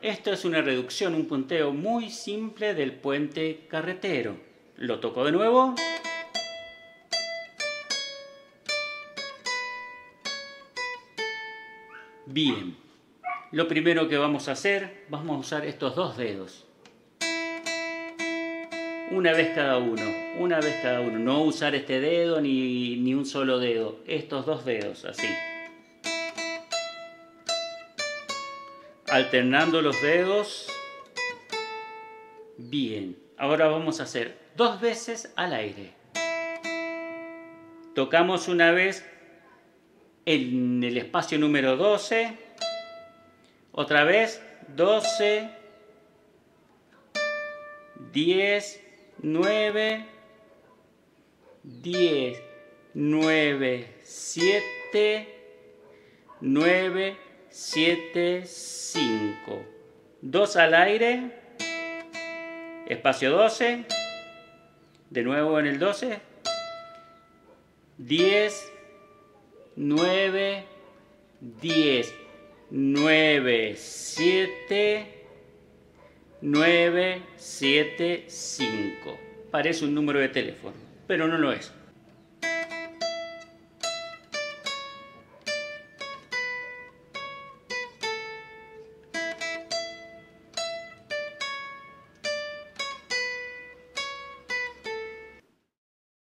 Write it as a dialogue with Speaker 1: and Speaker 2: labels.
Speaker 1: Esto es una reducción, un punteo muy simple del puente carretero. Lo toco de nuevo. Bien. Lo primero que vamos a hacer, vamos a usar estos dos dedos. Una vez cada uno, una vez cada uno. No usar este dedo ni un solo dedo. Estos dos dedos, así. Alternando los dedos. Bien. Ahora vamos a hacer 2 veces al aire. Tocamos una vez en el espacio número 12. Otra vez 12, 10, 9, 10, 9, 7, 9, 7, 5. 2 al aire, espacio 12, de nuevo en el 12, 10, 9, 10, 9, 7, 9, 7, 5. Parece un número de teléfono, pero no lo es.